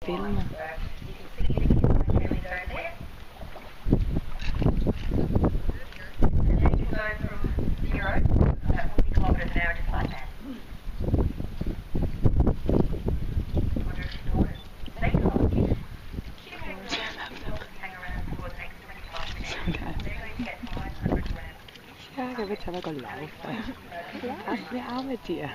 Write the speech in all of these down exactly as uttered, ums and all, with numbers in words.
filmen. Ja, jeg vil tage godt lave. Ja, det er med det.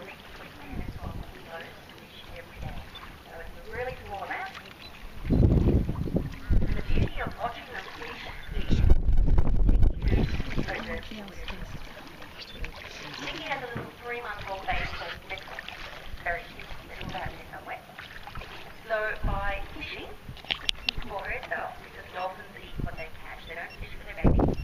Nikki has a little three-month-old baby called Mitchell. Very cute, little about somewhere. So by fishing for herself, because dolphins eat what they catch, they don't fish for their babies.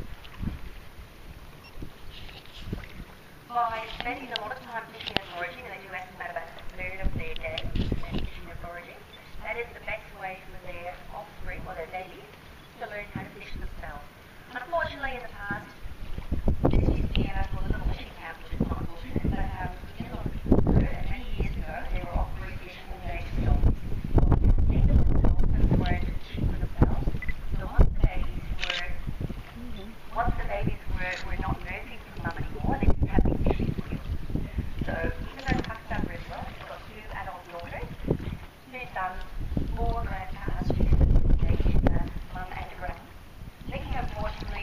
By spending a lot of time fishing and foraging, and they do estimate about a third of their day spent fishing and foraging, that is the best way for their offspring, or their babies, to learn how to fish themselves. Unfortunately, in the past, this used to be a little fishing camp, which is not unfortunate, but um, in the many years ago, they were offering fishing all day to dolphins. Neither of the dolphins weren't fishing for themselves, so once the babies were, once the babies were, were not nursing for mum anymore, they didn't have any fishing skills. So even though Tuck's done really well, she's got two adult daughters, who's done four grandparents, she's a mum and a grand. Nikki, unfortunately,